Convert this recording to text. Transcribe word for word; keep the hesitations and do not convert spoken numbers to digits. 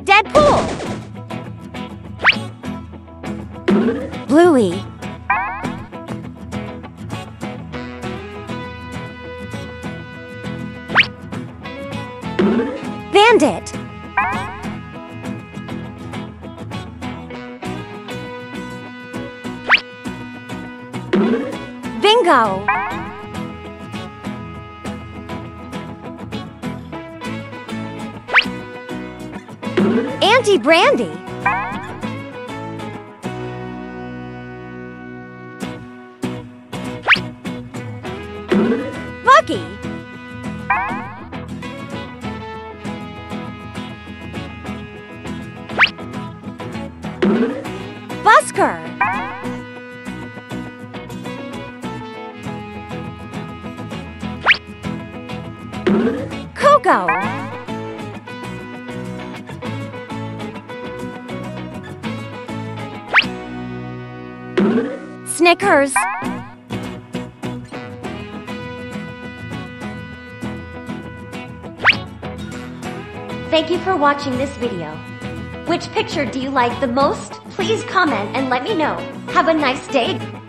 Deadpool. Bluey. Bandit. Bingo. Auntie Brandy. Bucky. Busker. Coco. Snickers. Thank you for watching this video. Which picture do you like the most? Please comment and let me know. Have a nice day.